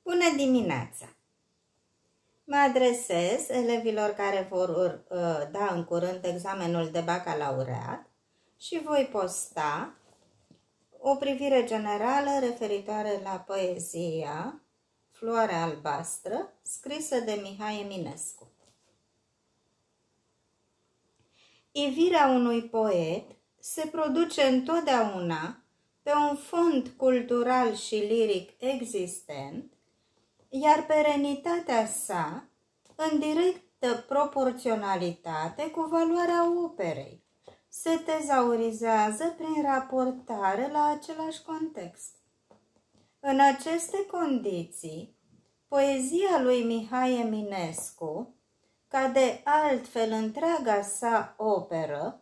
Bună dimineața! Mă adresez elevilor care vor da în curând examenul de bacalaureat și voi posta o privire generală referitoare la poezia Floarea albastră, scrisă de Mihai Eminescu. Ivirea unui poet se produce întotdeauna pe un fond cultural și liric existent, iar perenitatea sa în directă proporționalitate cu valoarea operei se tezaurizează prin raportare la același context. În aceste condiții, poezia lui Mihai Eminescu, ca de altfel întreaga sa operă,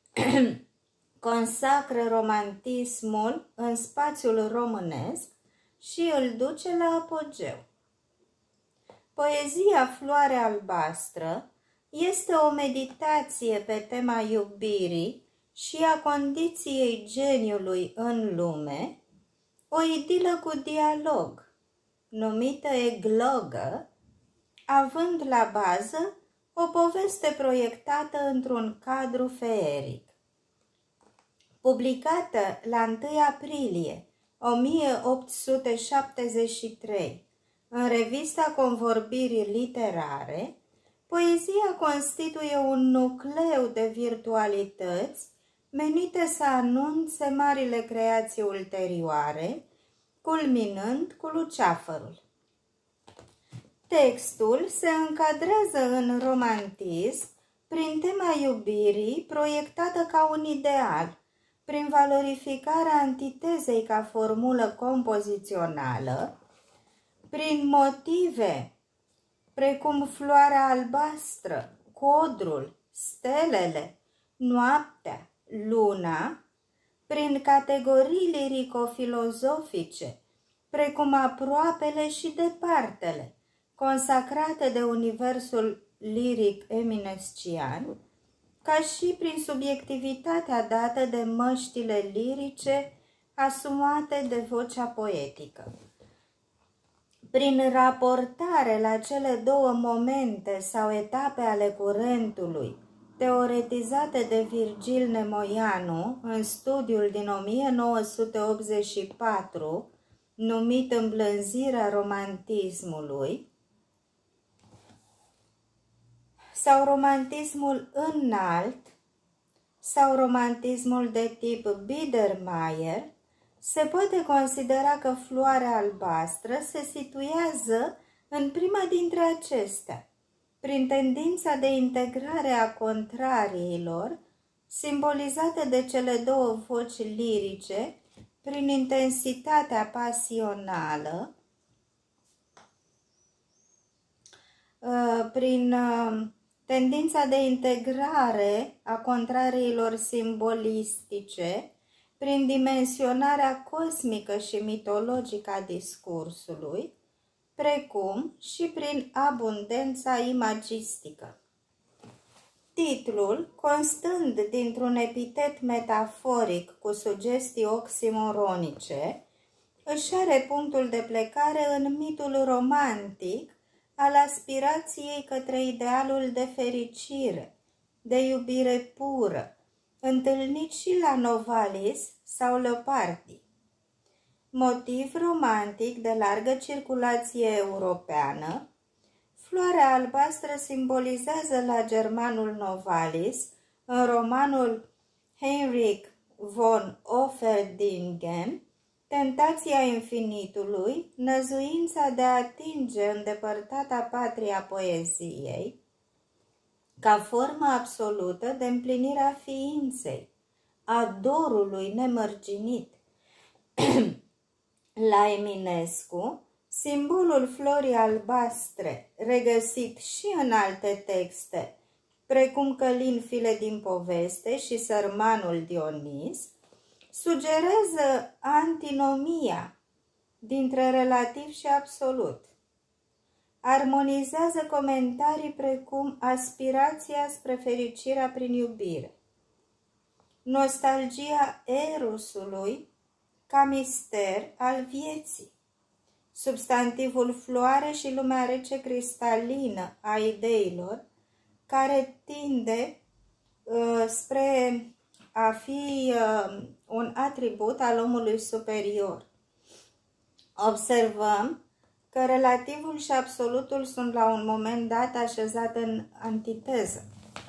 consacră romantismul în spațiul românesc și îl duce la apogeu. Poezia Floarea albastră este o meditație pe tema iubirii și a condiției geniului în lume, o idilă cu dialog, numită eglogă, având la bază o poveste proiectată într-un cadru feeric. Publicată la 1 aprilie 1873 în revista Convorbirii literare, poezia constituie un nucleu de virtualități menite să anunțe marile creații ulterioare, culminând cu Luceafărul. Textul se încadrează în romantism prin tema iubirii proiectată ca un ideal, prin valorificarea antitezei ca formulă compozițională, prin motive precum floarea albastră, codrul, stelele, noaptea, luna, prin categorii lirico-filozofice, precum aproapele și departele, consacrate de universul liric eminescian, ca și prin subiectivitatea dată de măștile lirice asumate de vocea poetică. Prin raportare la cele două momente sau etape ale curentului, teoretizate de Virgil Nemoianu în studiul din 1984, numit Îmblânzirea romantismului, sau romantismul înalt, sau romantismul de tip Biedermeier, se poate considera că Floarea albastră se situează în prima dintre acestea, prin tendința de integrare a contrariilor, simbolizate de cele două voci lirice, prin intensitatea pasională, prin tendința de integrare a contrariilor simbolistice, prin dimensionarea cosmică și mitologică a discursului, precum și prin abundența imagistică. Titlul, constând dintr-un epitet metaforic cu sugestii oximoronice, își are punctul de plecare în mitul romantic al aspirației către idealul de fericire, de iubire pură, întâlnit și la Novalis sau Leopardi. Motiv romantic de largă circulație europeană, Floarea albastră simbolizează la germanul Novalis, în romanul Heinrich von Offerdingen, tentația infinitului, năzuința de a atinge îndepărtata patria poeziei, ca formă absolută de împlinirea ființei, a dorului nemărginit. La Eminescu, simbolul florii albastre, regăsit și în alte texte, precum Călin file din poveste și Sărmanul Dionis, sugerează antinomia dintre relativ și absolut. Armonizează comentarii precum aspirația spre fericirea prin iubire, nostalgia erosului ca mister al vieții, substantivul floare și lumea rece cristalină a ideilor, care tinde spre a fi un atribut al omului superior. Observăm că relativul și absolutul sunt la un moment dat așezate în antiteză.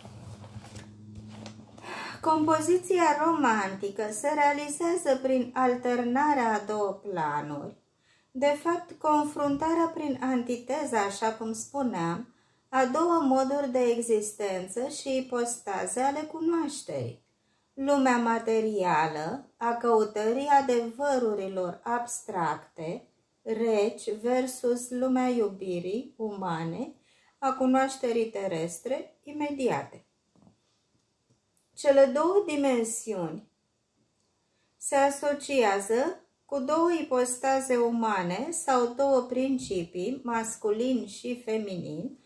Compoziția romantică se realizează prin alternarea a două planuri. De fapt, confruntarea prin antiteză, așa cum spuneam, a două moduri de existență și ipostaze ale cunoașterii. Lumea materială a căutării adevărurilor abstracte, reci, versus lumea iubirii umane, a cunoașterii terestre imediate. Cele două dimensiuni se asociază cu două ipostaze umane sau două principii, masculin și feminin,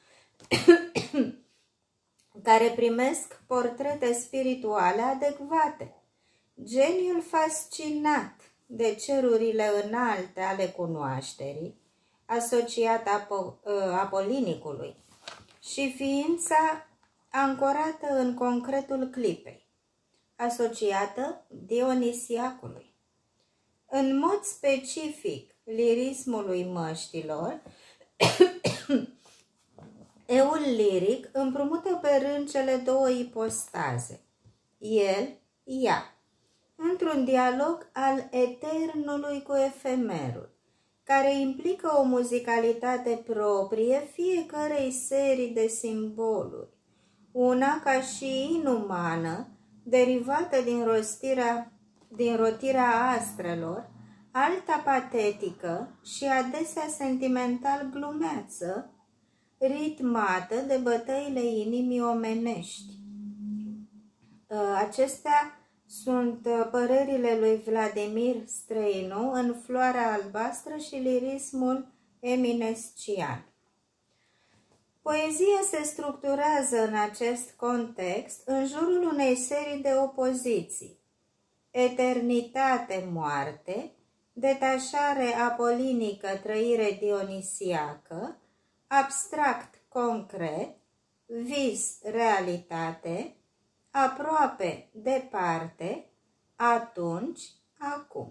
care primesc portrete spirituale adecvate. Geniul fascinat de cerurile înalte ale cunoașterii, asociat apolinicului, și ființa ancorată în concretul clipei, asociată dionisiacului. În mod specific lirismului măștilor, eul liric împrumută pe rând cele două ipostaze, el, ea, într-un dialog al eternului cu efemerul, care implică o muzicalitate proprie fiecărei serii de simboluri, una ca și inumană, derivată din rotirea astrelor, alta patetică și adesea sentimental glumeață, ritmată de bătăile inimii omenești. Acestea sunt părerile lui Vladimir Streinu în Floarea albastră și lirismul eminescian. Poezia se structurează în acest context în jurul unei serii de opoziții: eternitate-moarte, detașare apolinică, trăire dionisiacă, abstract-concret, vis-realitate, aproape, departe, atunci, acum.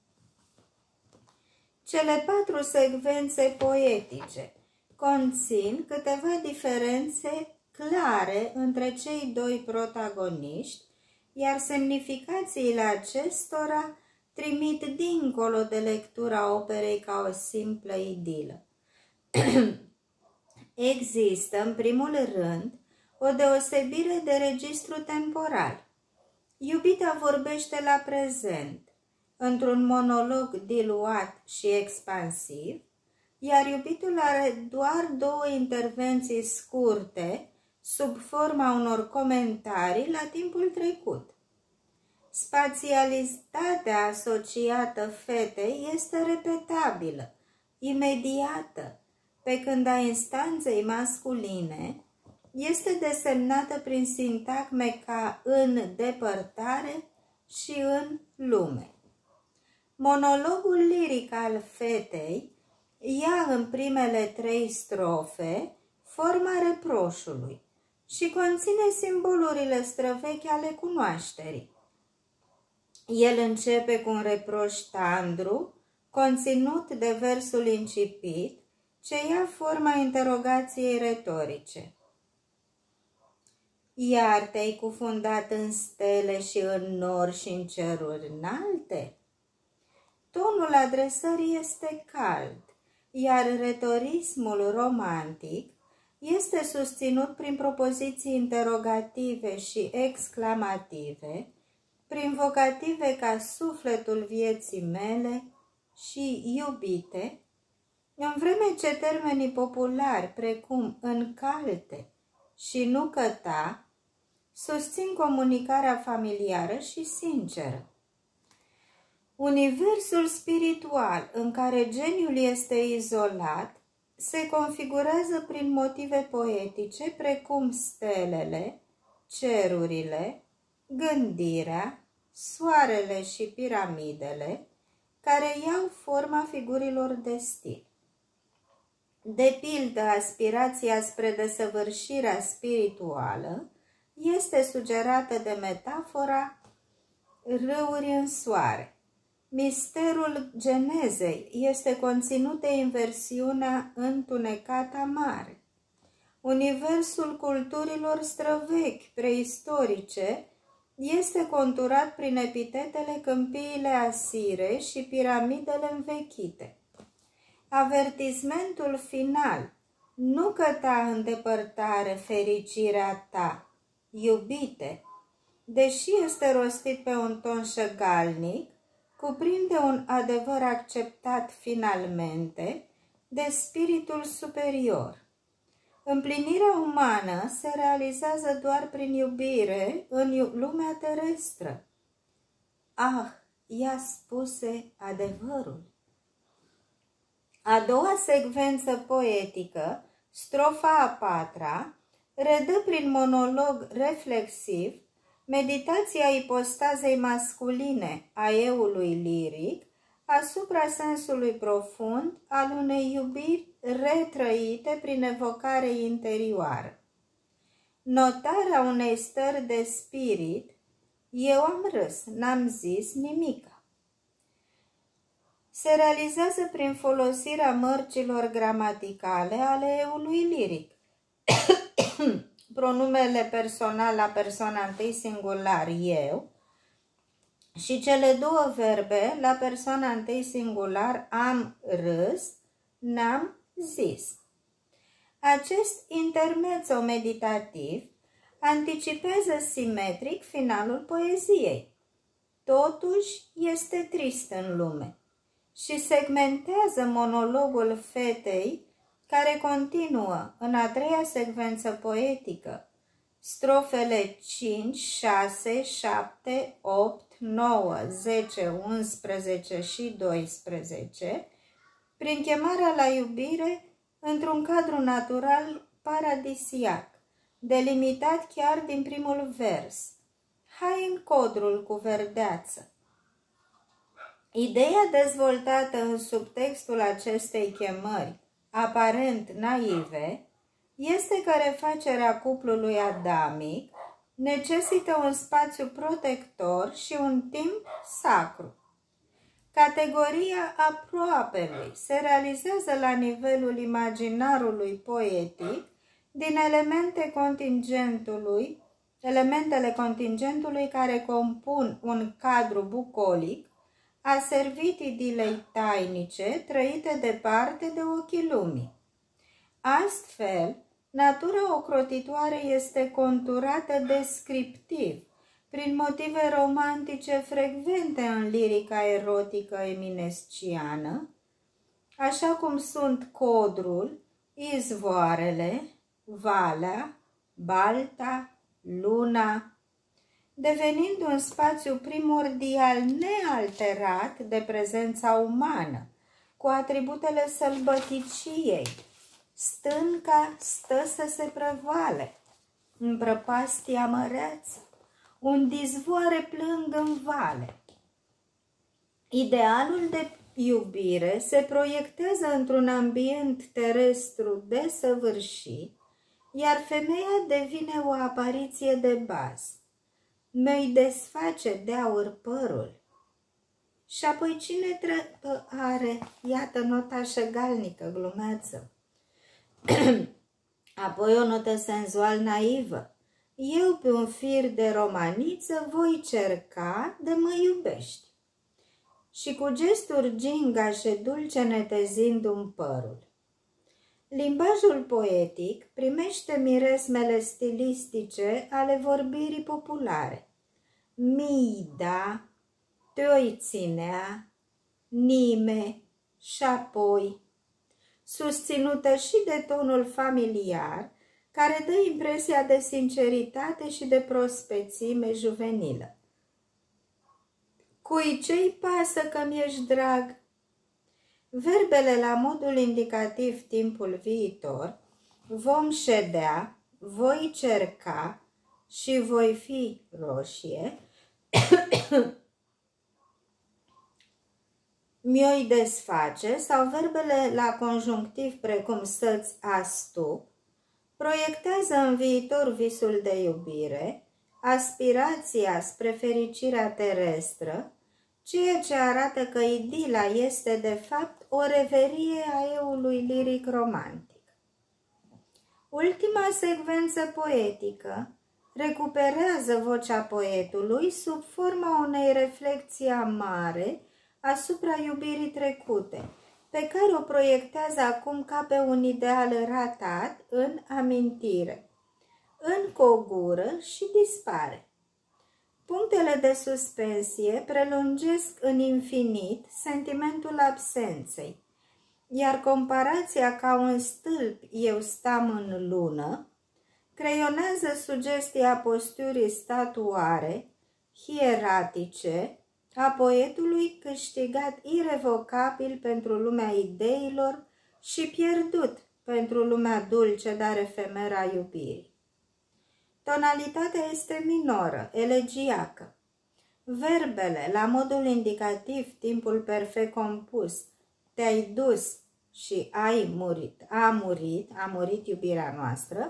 Cele patru secvențe poetice conțin câteva diferențe clare între cei doi protagoniști, iar semnificațiile acestora trimit dincolo de lectura operei ca o simplă idilă. Există, în primul rând, o deosebire de registru temporal. Iubita vorbește la prezent, într-un monolog diluat și expansiv, iar iubitul are doar două intervenții scurte, sub forma unor comentarii la timpul trecut. Spațialitatea asociată fetei este repetabilă, imediată, pe când a instanței masculine este desemnată prin sintagme ca în depărtare și în lume. Monologul liric al fetei ia în primele 3 strofe forma reproșului și conține simbolurile străvechi ale cunoașterii. El începe cu un reproș tandru, conținut de versul incipit, ce ia forma interogației retorice. Iar te-ai cufundat în stele și în nori și în ceruri înalte? Tonul adresării este cald, iar retorismul romantic este susținut prin propoziții interogative și exclamative, prin vocative ca sufletul vieții mele și iubite, în vreme ce termenii populari precum încalte și nu căta susțin comunicarea familiară și sinceră. Universul spiritual în care geniul este izolat se configurează prin motive poetice precum stelele, cerurile, gândirea, soarele și piramidele, care iau forma figurilor de stil. De pildă, aspirația spre desăvârșirea spirituală este sugerată de metafora râuri în soare. Misterul genezei este conținut de inversiunea întunecată a mare. Universul culturilor străvechi, preistorice, este conturat prin epitetele câmpiile asire și piramidele învechite. Avertismentul final: nu căta în depărtare fericirea ta, iubite, deși este rostit pe un ton șăgalnic, cuprinde un adevăr acceptat finalmente de spiritul superior. Împlinirea umană se realizează doar prin iubire în lumea terestră. Ah, ea spuse adevărul. A doua secvență poetică, strofa a patra, redă prin monolog reflexiv meditația ipostazei masculine a eului liric asupra sensului profund al unei iubiri retrăite prin evocare interioară. Notarea unei stări de spirit: eu am râs, n-am zis nimica. Se realizează prin folosirea mărcilor gramaticale ale eului liric. Pronumele personal la persoana întâi singular, eu, și cele două verbe la persoana întâi singular, am râs, n-am zis. Acest intermezzo meditativ anticipează simetric finalul poeziei. Totuși este trist în lume și segmentează monologul fetei, care continuă în a treia secvență poetică, strofele 5, 6, 7, 8, 9, 10, 11 și 12, prin chemarea la iubire într-un cadru natural paradisiac, delimitat chiar din primul vers. Hai în codrul cu verdeață. Ideea dezvoltată în subtextul acestei chemări, aparent naive, este că refacerea cuplului adamic necesită un spațiu protector și un timp sacru. Categoria aproapelui se realizează la nivelul imaginarului poetic din elementele contingentului care compun un cadru bucolic a servit idilei tainice trăite departe de ochii lumii. Astfel, natura ocrotitoare este conturată descriptiv, prin motive romantice frecvente în lirica erotică eminesciană, așa cum sunt codrul, izvoarele, valea, balta, luna, devenind un spațiu primordial nealterat de prezența umană, cu atributele sălbăticiei. Stânca stă să se prăvale în prăpastia măreață, unde izvoare plâng în vale. Idealul de iubire se proiectează într-un ambient terestru desăvârșit, iar femeia devine o apariție de bază. Mi-i desface de aur părul. Și apoi cine are, iată nota șăgalnică, glumeață. Apoi o notă senzual naivă. Eu pe un fir de romaniță voi cerca de mă iubești. Și cu gesturi gingașe dulce netezindu-mi părul. Limbajul poetic primește miresmele stilistice ale vorbirii populare. Mida, te-oi ținea, nime și apoi, susținută și de tonul familiar, care dă impresia de sinceritate și de prospețime juvenilă. Cui ce-i pasă că mi-ești drag? Verbele la modul indicativ timpul viitor, vom ședea, voi cerca și voi fi mi-o-i desface sau verbele la conjunctiv precum să-ți astup proiectează în viitor visul de iubire, aspirația spre fericirea terestră, ceea ce arată că idila este de fapt o reverie a eului liric romantic. Ultima secvență poetică recuperează vocea poetului sub forma unei reflexii amare asupra iubirii trecute, pe care o proiectează acum ca pe un ideal ratat în amintire, încogură și dispare. Punctele de suspensie prelungesc în infinit sentimentul absenței, iar comparația ca un stâlp eu stam în lună creionează sugestia posturii statuare, hieratice, a poetului câștigat irevocabil pentru lumea ideilor și pierdut pentru lumea dulce, dar efemeră a iubirii. Tonalitatea este minoră, elegiacă. Verbele, la modul indicativ, timpul perfect compus, te-ai dus și ai murit, a murit iubirea noastră,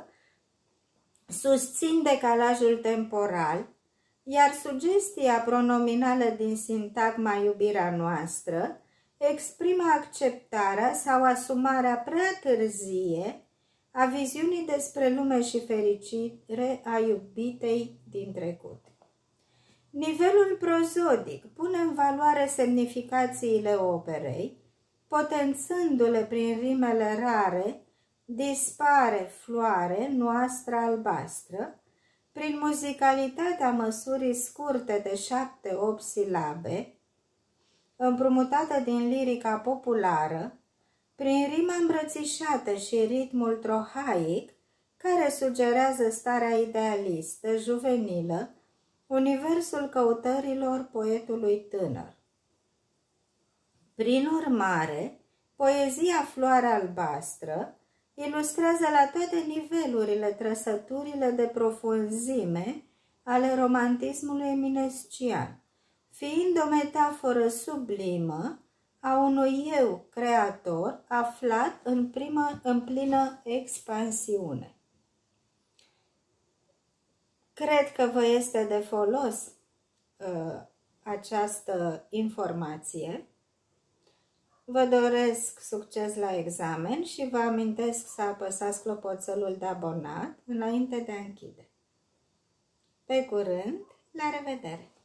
susțin decalajul temporal, iar sugestia pronominală din sintagma iubirea noastră exprimă acceptarea sau asumarea prea târzie a viziunii despre lume și fericire a iubitei din trecut. Nivelul prozodic pune în valoare semnificațiile operei, potențându-le prin rimele rare, dispare floare noastră albastră, prin muzicalitatea măsurii scurte de 7-8 silabe, împrumutată din lirica populară, prin rima îmbrățișată și ritmul trohaic, care sugerează starea idealistă, juvenilă, universul căutărilor poetului tânăr. Prin urmare, poezia Floare albastră ilustrează la toate nivelurile trăsăturile de profunzime ale romantismului eminescian, fiind o metaforă sublimă a unui eu creator aflat în plină expansiune. Cred că vă este de folos această informație. Vă doresc succes la examen și vă amintesc să apăsați clopoțelul de abonat înainte de a închide. Pe curând, la revedere!